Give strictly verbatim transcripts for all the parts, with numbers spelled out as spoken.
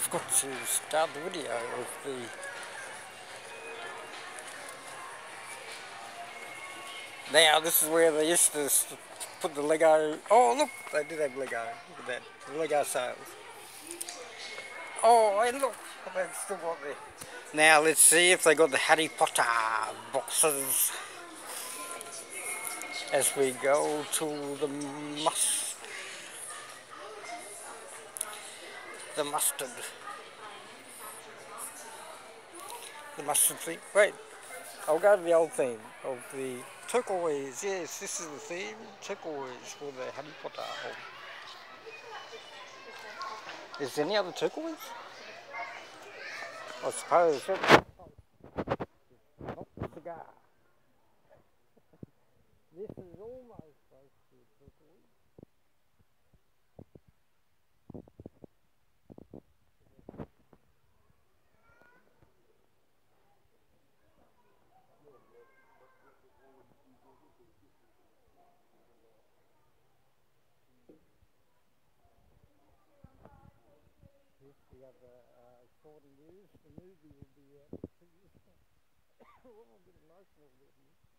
forgot to start the video of the now this is where they used to put the Lego. Oh look, they did have Lego. Look at that, the Lego sales. Oh, and look, they've still got there. Now let's see if they got the Harry Potter boxes as we go to the must the mustard the mustard theme. Wait, I'll go to the old theme of the turquoise. Yes, this is the theme, turquoise for the Harry Potter. Is there any other turquoise? I suppose. Not the cigar. This is almost close to turquoise. Here's the other uh, forty years. The movie will be out in two years. Oh, I'm a bit emotional there.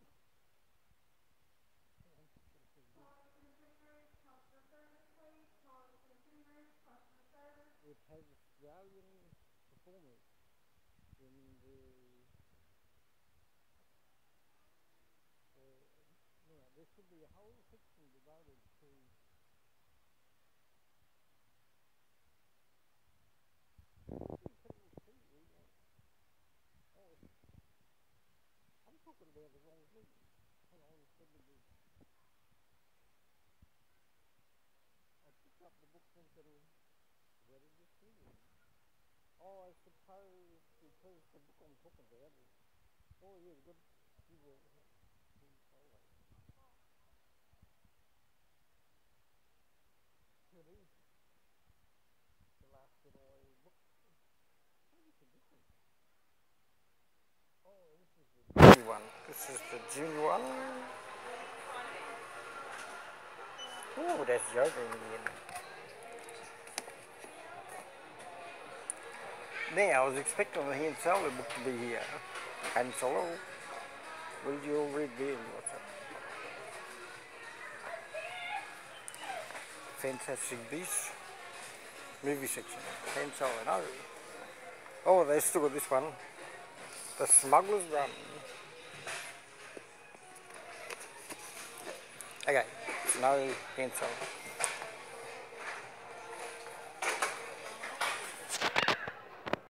It has Australian performers in the. Uh, you know, there should be a whole section devoted to. Oh, I'm talking about the wrong thing. Hang on, let me do. I picked up the book thinking, where did this thing? Oh, I suppose because the book I'm talking about is, oh yeah, we've got to do the, here it is, the last Jedi book. Oh, this is different. Oh, this is the junior one. This is the junior one. Oh, that's Yoda in the end. Now, I was expecting the Han Solo book to be here. Han Solo, will you reveal what's up? Fantastic Beasts movie section. Han Solo, no. Oh, they still got this one. The Smuggler's Run. Okay, no Han Solo.